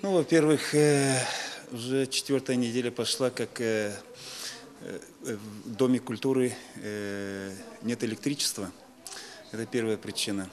Ну, во-первых, уже 4-я неделя пошла, как в Доме культуры нет электричества. Это первая причина.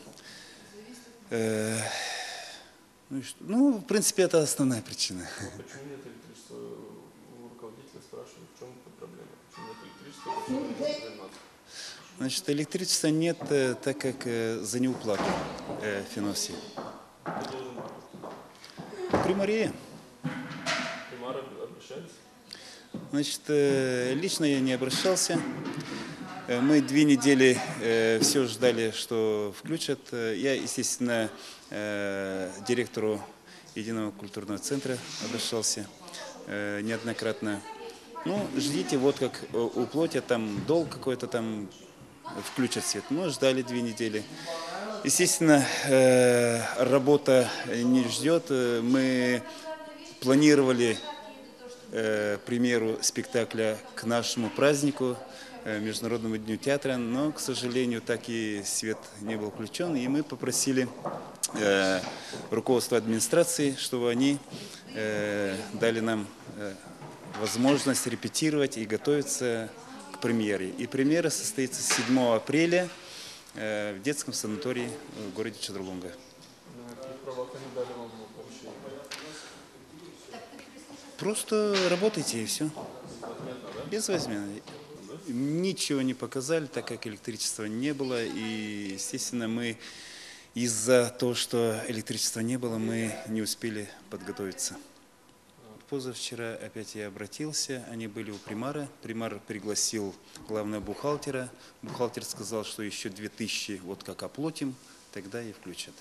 Ну, в принципе, это основная причина. Почему нет электричества? У руководителя спрашивают, в чем проблема? Почему нет электричества? Почему не можете заниматься? Значит, электричества нет, так как за неуплату Финосии. Кто должен работать? Примария. Примары обращались? Значит, лично я не обращался. Мы 2 недели все ждали, что включат. Я, естественно, директору Единого культурного центра обращался неоднократно. Ну, ждите, вот как уплатят, там долг какой-то там включат свет. Мы ждали 2 недели. Естественно, работа не ждет. Мы планировали премьеру спектакля к нашему празднику, Международному дню театра, но, к сожалению, так и свет не был включен, и мы попросили руководство администрации, чтобы они дали нам возможность репетировать и готовиться к премьере. И премьера состоится 7 апреля в детском санатории в городе Чадрулунга. На каких правах они дали вам помощь? Просто работайте и все. Безвозмездно. Ничего не показали, так как электричества не было. И, естественно, мы из-за того, что электричества не было, мы не успели подготовиться. Позавчера опять я обратился, они были у примара. Примар пригласил главного бухгалтера. Бухгалтер сказал, что еще 2000 вот как оплатим, тогда и включат.